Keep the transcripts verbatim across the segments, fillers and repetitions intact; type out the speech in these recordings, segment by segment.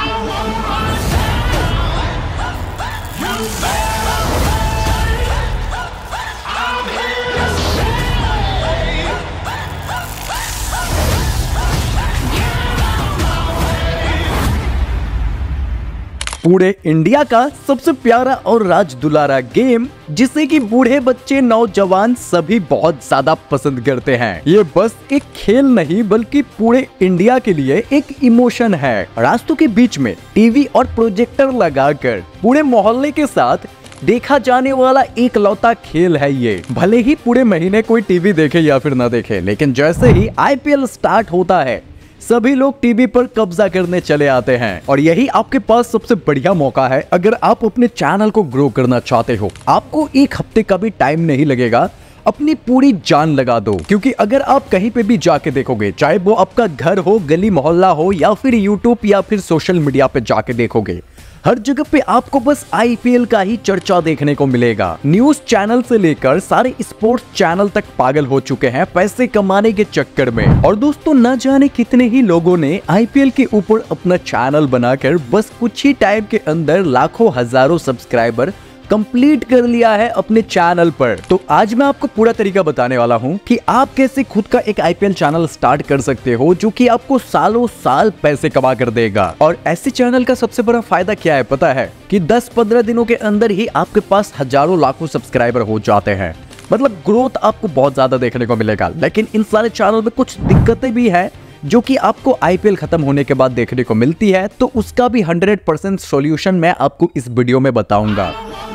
पूरे इंडिया का सबसे प्यारा और राज दुलारा गेम जिसे कि बूढ़े बच्चे नौजवान सभी बहुत ज्यादा पसंद करते हैं। ये बस एक खेल नहीं बल्कि पूरे इंडिया के लिए एक इमोशन है। रास्तों के बीच में टीवी और प्रोजेक्टर लगाकर पूरे मोहल्ले के साथ देखा जाने वाला एक लौता खेल है ये। भले ही पूरे महीने कोई टीवी देखे या फिर ना देखे, लेकिन जैसे ही आईपीएल स्टार्ट होता है सभी लोग टीवी पर कब्जा करने चले आते हैं। और यही आपके पास सबसे बढ़िया मौका है अगर आप अपने चैनल को ग्रो करना चाहते हो। आपको एक हफ्ते का भी टाइम नहीं लगेगा, अपनी पूरी जान लगा दो। क्योंकि अगर आप कहीं पे भी जाके देखोगे, चाहे वो आपका घर हो, गली मोहल्ला हो या फिर यूट्यूब या फिर सोशल मीडिया पे जाके देखोगे, हर जगह पे आपको बस आईपीएल का ही चर्चा देखने को मिलेगा। न्यूज चैनल से लेकर सारे स्पोर्ट्स चैनल तक पागल हो चुके हैं पैसे कमाने के चक्कर में। और दोस्तों, न जाने कितने ही लोगों ने आईपीएल के ऊपर अपना चैनल बनाकर बस कुछ ही टाइम के अंदर लाखों हजारों सब्सक्राइबर कंप्लीट कर लिया है अपने चैनल पर। तो आज मैं आपको पूरा तरीका बताने वाला हूं कि आप कैसे खुद का एक आईपीएल चैनल स्टार्ट कर सकते हो जो कि आपको सालों साल पैसे कमा कर देगा। और ऐसे चैनल का सबसे बड़ा फायदा क्या है पता है? कि दस पंद्रह दिनों के अंदर ही आपके पास हजारों लाखों सब्सक्राइबर हो जाते हैं। मतलब ग्रोथ आपको बहुत ज्यादा देखने को मिलेगा। लेकिन इन सारे चैनल में कुछ दिक्कतें भी है जो कि आपको आईपीएल खत्म होने के बाद देखने को मिलती है। तो उसका भी हंड्रेड परसेंट सॉल्यूशन मैं आपको इस वीडियो में बताऊंगा।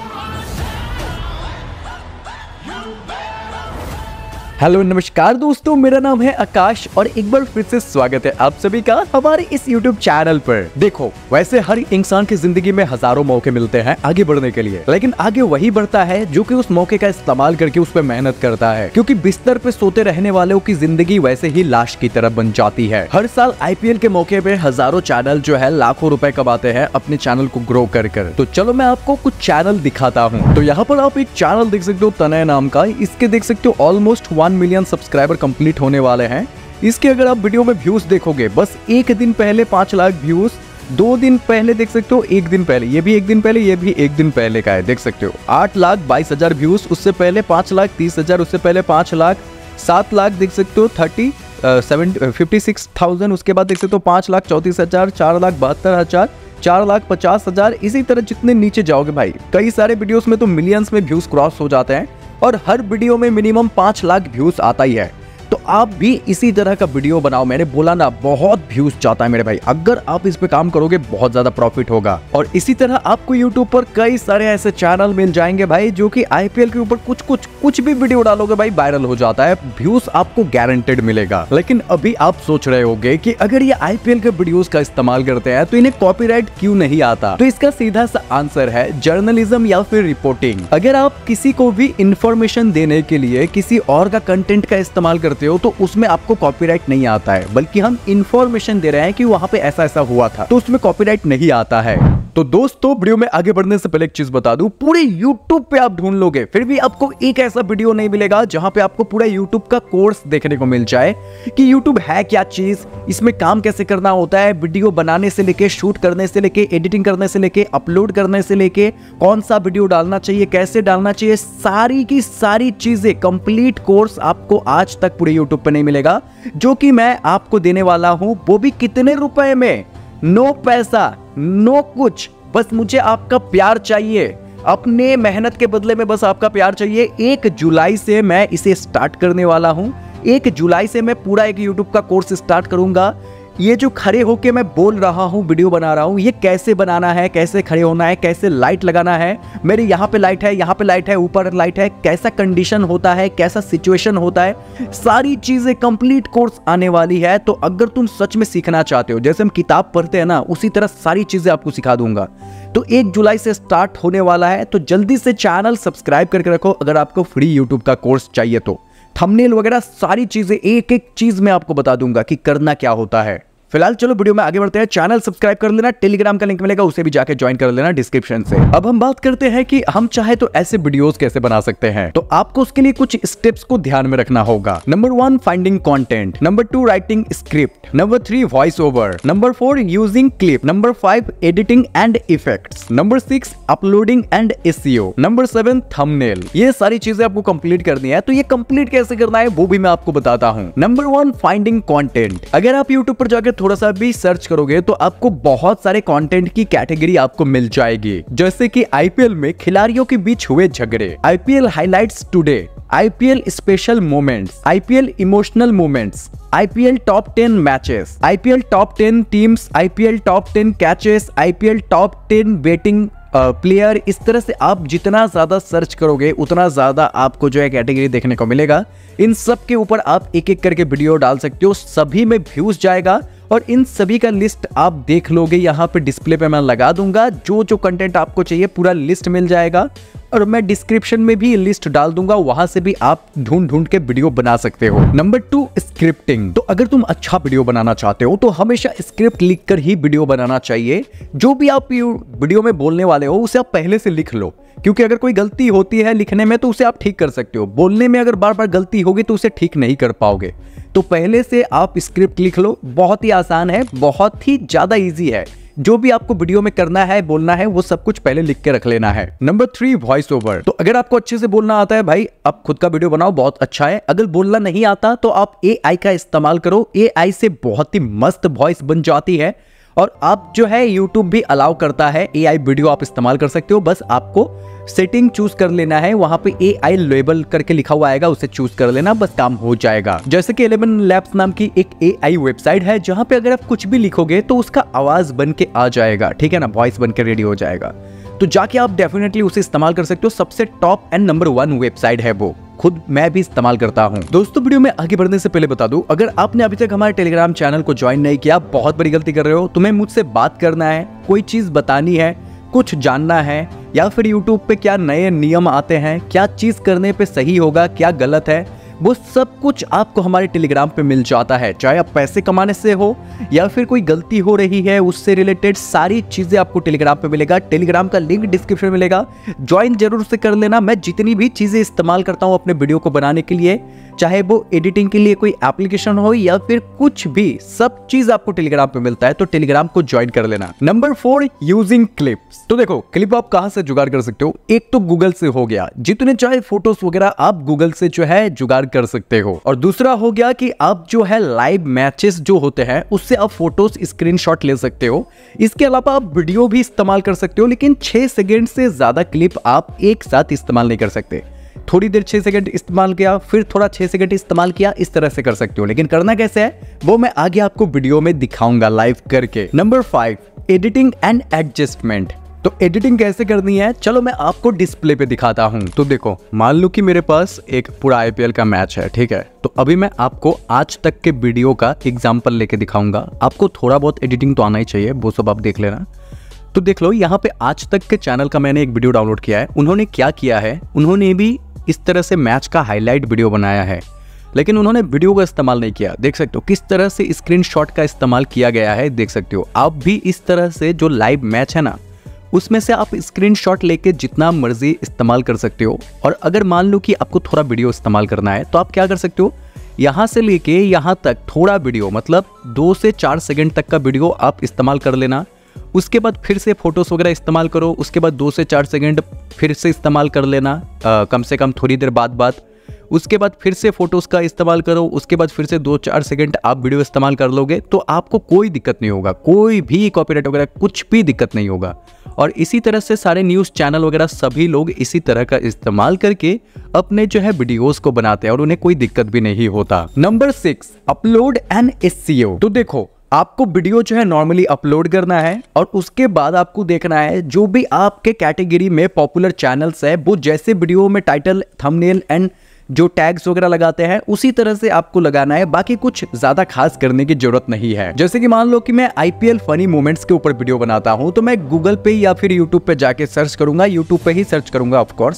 हेलो नमस्कार दोस्तों, मेरा नाम है आकाश और एक बार फिर से स्वागत है आप सभी का हमारे इस यूट्यूब चैनल पर। देखो, वैसे हर इंसान की जिंदगी में हजारों मौके मिलते हैं आगे बढ़ने के लिए, लेकिन आगे वही बढ़ता है जो कि उस मौके का इस्तेमाल करके उस पर मेहनत करता है। क्योंकि बिस्तर पे सोते रहने वालों की जिंदगी वैसे ही लाश की तरह बन जाती है। हर साल आईपीएल के मौके पे हजारों चैनल जो है लाखों रुपए कमाते हैं अपने चैनल को ग्रो कर कर। तो चलो मैं आपको कुछ चैनल दिखाता हूँ। तो यहाँ पर आप एक चैनल देख सकते हो तनय नाम का। इसके देख सकते हो almost one million subscriber complete होने वाले हैं। इसके अगर आप वीडियो में व्यूज देखोगे, बस एक दिन पहले पांच लाख व्यूज, दो दिन पहले देख सकते हो, एक दिन पहले, ये भी एक दिन पहले, ये भी एक दिन पहले का है, देख सकते हो आठ लाख बाईस हजार व्यूज, उससे पहले पांच लाख तीस हजार, उससे पहले पांच लाख, सात लाख देख सकते हो thirty seven fifty six thousand, उसके बाद देख सकते हो पांच लाख चौतीस हजार, चार लाख बहत्तर हजार, चार लाख पचास हजार। इसी तरह जितने नीचे जाओगे भाई, कई सारे वीडियोस में तो मिलियंस में व्यूज क्रॉस हो जाते हैं और हर वीडियो में मिनिमम पांच लाख व्यूज आता ही है। तो आप भी इसी तरह का वीडियो बनाओ। मैंने बोला ना, बहुत व्यूज चाहता है मेरे भाई। अगर आप इस पे काम करोगे बहुत ज्यादा प्रॉफिट होगा। और इसी तरह आपको यूट्यूब पर कई सारे ऐसे चैनल मिल जाएंगे भाई जो कि आईपीएल के ऊपर कुछ कुछ कुछ भी वीडियो डालोगे भाई वायरल हो जाता है, व्यूज आपको गारंटेड मिलेगा। लेकिन अभी आप सोच रहे होगे कि अगर ये आईपीएल के वीडियोस का इस्तेमाल करते हैं तो इन्हें कॉपीराइट क्यों नहीं आता? तो इसका सीधा सा आंसर है जर्नलिज्म या फिर रिपोर्टिंग। अगर आप किसी को भी इंफॉर्मेशन देने के लिए किसी और का कंटेंट का इस्तेमाल करते हो तो उसमें आपको कॉपीराइट नहीं आता है, बल्कि हम इंफॉर्मेशन दे रहे हैं कि वहां पे ऐसा ऐसा हुआ था, तो उसमें कॉपीराइट नहीं आता है। तो दोस्तों, वीडियो में आगे बढ़ने से पहले एक चीज बता दूं, पूरे यूट्यूब पे आप ढूंढ लोगे फिर भी आपको एक ऐसा वीडियो नहीं मिलेगा जहां पे आपको पूरा यूट्यूब का कोर्स देखने को मिल जाए कि यूट्यूब है क्या चीज, इसमें काम कैसे करना होता है, वीडियो बनाने से लेके, शूट करने से लेके, एडिटिंग करने से लेके, अपलोड करने से लेके, कौन सा वीडियो डालना चाहिए, कैसे डालना चाहिए, सारी की सारी चीजें कंप्लीट कोर्स आपको आज तक पूरे यूट्यूब पे नहीं मिलेगा, जो कि मैं आपको देने वाला हूं। वो भी कितने रुपए में? नो पैसा, नो कुछ, बस मुझे आपका प्यार चाहिए। अपने मेहनत के बदले में बस आपका प्यार चाहिए। एक जुलाई से मैं इसे स्टार्ट करने वाला हूं। एक जुलाई से मैं पूरा एक यूट्यूब का कोर्स स्टार्ट करूंगा। ये जो खड़े होके मैं बोल रहा हूँ, वीडियो बना रहा हूँ, ये कैसे बनाना है, कैसे खड़े होना है, कैसे लाइट लगाना है, मेरे यहाँ पे लाइट है, यहाँ पे लाइट है, ऊपर लाइट है, कैसा कंडीशन होता है, कैसा सिचुएशन होता है, सारी चीजें कंप्लीट कोर्स आने वाली है। तो अगर तुम सच में सीखना चाहते हो, जैसे हम किताब पढ़ते हैं ना, उसी तरह सारी चीजें आपको सिखा दूंगा। तो एक जुलाई से स्टार्ट होने वाला है, तो जल्दी से चैनल सब्सक्राइब करके रखो अगर आपको फ्री यूट्यूब का कोर्स चाहिए तो। थंबनेल वगैरह सारी चीजें, एक एक चीज मैं आपको बता दूंगा कि करना क्या होता है। फिलहाल चलो वीडियो में आगे बढ़ते हैं। चैनल सब्सक्राइब कर लेना, टेलीग्राम का लिंक मिलेगा उसे भी जाके ज्वाइन कर लेना डिस्क्रिप्शन से। अब हम बात करते हैं कि हम चाहे तो ऐसे वीडियोस कैसे बना सकते हैं। तो आपको उसके लिए कुछ स्टेप्स को ध्यान में रखना होगा। Number one, finding content. Number two, writing script. Number three, voice over. Number four, using clip. Number five, editing and effects. Number six, uploading and SEO. Number seven, thumbnail. ये सारी चीजें आपको कंप्लीट करनी है। तो ये कंप्लीट कैसे करना है वो भी मैं आपको बताता हूँ। Number one, finding content. अगर आप यूट्यूब पर जाकर थोड़ा सा भी सर्च करोगे तो आपको बहुत सारे कंटेंट की कैटेगरी आपको मिल जाएगी, जैसे कि आईपीएल में खिलाड़ियों के बीच हुए झगड़े, IPL highlights today, IPL special moments, IPL emotional moments, IPL top ten matches, IPL top ten teams, IPL top ten catches, IPL top ten batting player. इस तरह से आप जितना ज्यादा सर्च करोगे उतना ज्यादा आपको जो है कैटेगरी देखने को मिलेगा। इन सब के ऊपर आप एक एक करके वीडियो डाल सकते हो, सभी में व्यूज जाएगा और इन सभी का लिस्ट आप देख लोगे। यहाँ पे डिस्प्ले पे मैं लगा दूंगा, जो जो कंटेंट आपको चाहिए पूरा लिस्ट मिल जाएगा और मैं डिस्क्रिप्शन में भी लिस्ट डाल दूंगा, वहां से भी आप ढूंढ ढूंढ के वीडियो बना सकते हो। Number two, scripting. तो अगर तुम अच्छा वीडियो बनाना चाहते हो तो हमेशा स्क्रिप्ट लिखकर ही वीडियो बनाना चाहिए। जो भी आप वीडियो में बोलने वाले हो उसे आप पहले से लिख लो, क्योंकि अगर कोई गलती होती है लिखने में तो उसे आप ठीक कर सकते हो। बोलने में अगर बार बार गलती होगी तो उसे ठीक नहीं कर पाओगे। तो पहले से आप स्क्रिप्ट लिख लो, बहुत ही आसान है, बहुत ही ज्यादा इजी है। जो भी आपको वीडियो में करना है, बोलना है, वो सब कुछ पहले लिख के रख लेना है। Number three, voice over. तो अगर आपको अच्छे से बोलना आता है भाई, आप खुद का वीडियो बनाओ, बहुत अच्छा है। अगर बोलना नहीं आता तो आप एआई का इस्तेमाल करो, एआई से बहुत ही मस्त वॉइस बन जाती है और आप जो है यूट्यूब भी अलाउ करता है एआई वीडियो आप इस्तेमाल कर सकते हो। बस आपको सेटिंग चूज कर लेना है, वहां पे एआई लेबल करके लिखा हुआ आएगा, उसे चूज कर लेना, बस काम हो जाएगा। जैसे कि इलेवन लैब्स नाम की एक एआई वेबसाइट है जहां पे अगर आप कुछ भी लिखोगे तो उसका आवाज बन के आ जाएगा, ठीक है ना, वॉइस बन के रेडी हो जाएगा। तो जाके आप डेफिनेटली उसे इस्तेमाल कर सकते हो। सबसे top and number one website है वो, खुद मैं भी इस्तेमाल करता हूं। दोस्तों वीडियो में आगे बढ़ने से पहले बता दूं, अगर आपने अभी तक हमारे टेलीग्राम चैनल को ज्वाइन नहीं किया, बहुत बड़ी गलती कर रहे हो। तुम्हें मुझसे बात करना है, कोई चीज बतानी है, कुछ जानना है, या फिर यूट्यूब पे क्या नए नियम आते हैं, क्या चीज करने पे सही होगा, क्या गलत है, वो सब कुछ आपको हमारे टेलीग्राम पे मिल जाता है। चाहे आप पैसे कमाने से हो या फिर कोई गलती हो रही है उससे रिलेटेड सारी चीजें आपको टेलीग्राम पे मिलेगा। टेलीग्राम का लिंक डिस्क्रिप्शन में मिलेगा, ज्वाइन जरूर से कर लेना। मैं जितनी भी चीजें इस्तेमाल करता हूँ अपने वीडियो को बनाने के लिए, चाहे वो एडिटिंग के लिए कोई एप्लीकेशन हो या फिर कुछ भी, सब चीज आपको टेलीग्राम पे मिलता है, तो टेलीग्राम को ज्वाइन कर लेना। Number four, using clips. तो देखो क्लिप आप कहां से जुगाड़ कर सकते हो। एक तो गूगल से हो गया, जितने चाहे फोटोज वगैरह आप गूगल से जो है जुगाड़ कर सकते हो। और दूसरा हो गया कि आप जो है लाइव मैचेस जो होते हैं उससे आप फोटोज स्क्रीनशॉट ले सकते हो। इसके अलावा आप वीडियो भी इस्तेमाल कर सकते हो, लेकिन छह सेकंड से ज्यादा क्लिप आप एक साथ इस्तेमाल नहीं कर सकते। थोड़ी देर छह सेकंड इस्तेमाल किया, फिर थोड़ा छह सेकंड इस्तेमाल किया, इस तरह से कर सकते हो। लेकिन करना कैसे है वो मैं आगे आपको वीडियो में दिखाऊंगा लाइव करके। Number five, editing and adjustment. तो एडिटिंग कैसे करनी है चलो मैं आपको डिस्प्ले पे दिखाता हूं। तो देखो मान लो कि मेरे पास एक पूरा आईपीएल का मैच है, ठीक है। तो अभी मैं आपको आज तक के वीडियो का एग्जांपल लेके दिखाऊंगा। आपको थोड़ा बहुत एडिटिंग तो आना ही चाहिए, वो सब आप देख लेना। तो देख लो यहाँ पे आज तक के चैनल का मैंने एक वीडियो डाउनलोड किया है। उन्होंने क्या किया है, उन्होंने भी इस तरह से मैच का हाईलाइट वीडियो बनाया है, लेकिन उन्होंने वीडियो का इस्तेमाल नहीं किया। देख सकते हो किस तरह से स्क्रीनशॉट का इस्तेमाल किया गया है, देख सकते हो। आप भी इस तरह से जो लाइव मैच है ना उसमें से आप स्क्रीनशॉट लेके जितना मर्जी इस्तेमाल कर सकते हो। और अगर मान लो कि आपको थोड़ा वीडियो इस्तेमाल करना है तो आप क्या कर सकते हो, यहाँ से लेके यहाँ तक थोड़ा वीडियो, मतलब दो से चार सेकंड तक का वीडियो आप इस्तेमाल कर लेना। उसके बाद फिर से फोटोज वगैरह इस्तेमाल करो, उसके बाद दो से चार सेकंड फिर से इस्तेमाल कर लेना, आ, कम से कम थोड़ी देर बाद बाद उसके बाद फिर से फोटोज का इस्तेमाल करो, उसके बाद फिर से दो चार सेकंड आप वीडियो इस्तेमाल कर लोगे तो आपको कोई दिक्कत नहीं होगा, कोई भी कॉपीराइट वगैरह कुछ भी दिक्कत नहीं होगा। और इसी तरह से सारे न्यूज़ चैनल वगैरह सभी लोग इसी तरह का इस्तेमाल करके अपने जो है वीडियोस को बनाते हैं और उन्हें कोई दिक्कत भी नहीं होता। Number six, upload and SEO. तो देखो आपको वीडियो जो है नॉर्मली अपलोड करना है और उसके बाद आपको देखना है जो भी आपके कैटेगरी में पॉपुलर चैनल्स है वो जैसे वीडियो में टाइटल, थंबनेल एंड जो टैग्स वगैरह लगाते हैं उसी तरह से आपको लगाना है। बाकी कुछ ज्यादा खास करने की जरूरत नहीं है। जैसे कि मान लो कि मैं आईपीएल फनी मोमेंट्स के ऊपर वीडियो बनाता हूं तो मैं गूगल पे या फिर यूट्यूब पे जाके सर्च करूंगा, यूट्यूब पे ही सर्च करूंगा ऑफ कोर्स।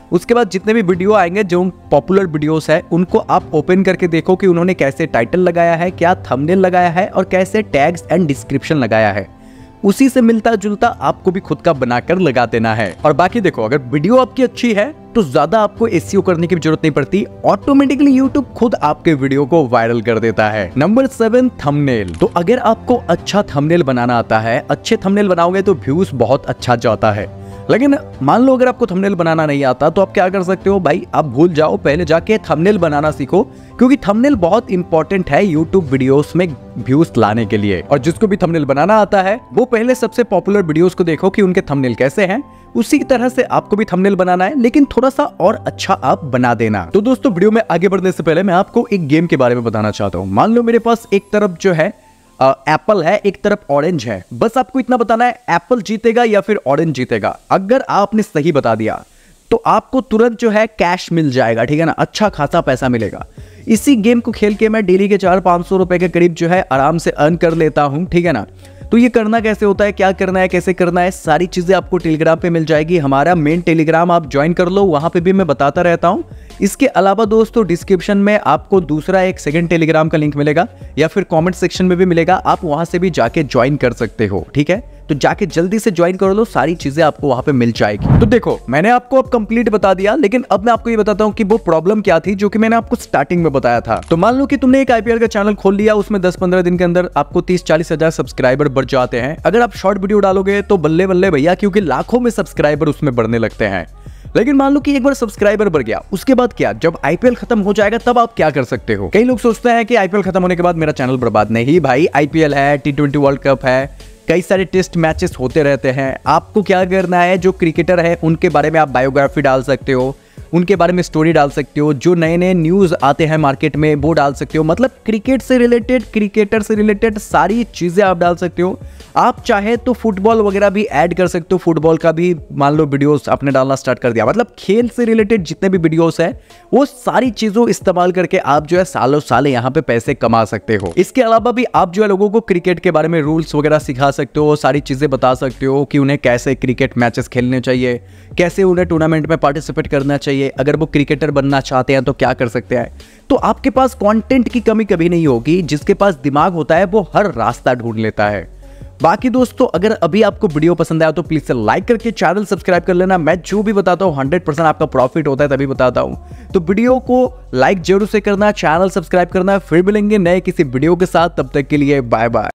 उसके बाद जितने भी वीडियो आएंगे जो पॉपुलर वीडियोस है उनको आप ओपन करके देखो कि उन्होंने कैसे टाइटल लगाया है, क्या थंबनेल लगाया है और कैसे टैग्स एंड डिस्क्रिप्शन लगाया है। उसी से मिलता जुलता आपको भी खुद का बनाकर लगा देना है। और बाकी देखो, अगर वीडियो आपकी अच्छी है तो ज्यादा आपको एसईओ करने की जरूरत नहीं पड़ती, ऑटोमेटिकली यूट्यूब खुद आपके वीडियो को वायरल कर देता है। Number seven, thumbnail. तो अगर आपको अच्छा थंबनेल बनाना आता है, अच्छे थंबनेल बनाओगे तो व्यूज बहुत अच्छा जाता है। लेकिन मान लो अगर आपको थंबनेल बनाना नहीं आता तो आप क्या कर सकते हो भाई, आप भूल जाओ, पहले जाके थंबनेल बनाना सीखो, क्योंकि थंबनेल बहुत इंपॉर्टेंट है यूट्यूब वीडियोस में व्यूज लाने के लिए। और जिसको भी थंबनेल बनाना आता है वो पहले सबसे पॉपुलर वीडियोस को देखो कि उनके थंबनेल कैसे हैं, उसी तरह से आपको भी थंबनेल बनाना है, लेकिन थोड़ा सा और अच्छा आप बना देना। तो दोस्तों, वीडियो में आगे बढ़ने से पहले मैं आपको एक गेम के बारे में बताना चाहता हूँ। मान लो मेरे पास एक तरफ जो है एप्पल है, एक तरफ ऑरेंज है। बस आपको इतना बताना है, एप्पल जीतेगा या फिर ऑरेंज जीतेगा। अगर आपने सही बता दिया तो आपको तुरंत जो है कैश मिल जाएगा, ठीक है ना, अच्छा खासा पैसा मिलेगा। इसी गेम को खेल के मैं डेली के चार पाँच सौ रुपए के करीब जो है आराम से अर्न कर लेता हूँ, ठीक है ना। तो ये करना कैसे होता है, क्या करना है, कैसे करना है, सारी चीजें आपको टेलीग्राम पे मिल जाएगी। हमारा मेन टेलीग्राम आप ज्वाइन कर लो, वहां पे भी मैं बताता रहता हूँ। इसके अलावा दोस्तों, डिस्क्रिप्शन में आपको दूसरा एक सेकंड टेलीग्राम का लिंक मिलेगा या फिर कमेंट सेक्शन में भी मिलेगा, आप वहां से भी जाके ज्वाइन कर सकते हो, ठीक है। तो जाके जल्दी से ज्वाइन कर लो, सारी चीजें आपको वहां पे मिल जाएगी। तो देखो, मैंने आपको अब कंप्लीट बता दिया, लेकिन अब मैं आपको ये बताता हूँ कि वो प्रॉब्लम क्या थी जो कि मैंने आपको स्टार्टिंग में बताया था। तो मान लो कि तुमने एक आईपीएल का चैनल खोल लिया, उसमें दस पंद्रह दिन के अंदर आपको तीस चालीस हजार सब्सक्राइबर बढ़ जाते हैं। अगर आप शॉर्ट वीडियो डालोगे तो बल्ले बल्ले भैया, क्योंकि लाखों में सब्सक्राइबर उसमें बढ़ने लगते हैं। लेकिन मान लो कि एक बार सब्सक्राइबर बढ़ गया, उसके बाद क्या, जब आईपीएल खत्म हो जाएगा तब आप क्या कर सकते हो। कई लोग सोचते हैं कि आईपीएल खत्म होने के बाद मेरा चैनल बर्बाद। नहीं भाई, आईपीएल है, टी ट्वेंटी वर्ल्ड कप है, कई सारे टेस्ट मैचेस होते रहते हैं। आपको क्या करना है, जो क्रिकेटर है उनके बारे में आप बायोग्राफी डाल सकते हो, उनके बारे में स्टोरी डाल सकते हो, जो नए नए न्यूज़ आते हैं मार्केट में वो डाल सकते हो। मतलब क्रिकेट से रिलेटेड, क्रिकेटर से रिलेटेड सारी चीज़ें आप डाल सकते हो। आप चाहे तो फुटबॉल वगैरह भी ऐड कर सकते हो, फुटबॉल का भी मान लो वीडियोस आपने डालना स्टार्ट कर दिया। मतलब खेल से रिलेटेड जितने भी वीडियोस है वो सारी चीज़ों इस्तेमाल करके आप जो है सालों साल यहाँ पे पैसे कमा सकते हो। इसके अलावा भी आप जो है लोगों को क्रिकेट के बारे में रूल्स वगैरह सिखा सकते हो, सारी चीज़ें बता सकते हो कि उन्हें कैसे क्रिकेट मैचेस खेलने चाहिए, कैसे उन्हें टूर्नामेंट में पार्टिसिपेट करना चाहिए, अगर वो क्रिकेटर बनना चाहते हैं तो क्या कर सकते हैं। तो आपके पास कंटेंट की कमी कभी नहीं होगी। जिसके पास दिमाग होता है वो हर रास्ता ढूंढ लेता है। बाकी दोस्तों, अगर अभी आपको वीडियो पसंद आया तो प्लीज से लाइक करके चैनल सब्सक्राइब कर लेना। मैं जो भी बताता हूँ हंड्रेड परसेंट आपका प्रॉफिट होता है तभी बताता हूँ। तो वीडियो को लाइक जरूर से करना, चैनल सब्सक्राइब करना। फिर मिलेंगे नए किसी वीडियो के साथ, तब तक के लिए बाय बाय।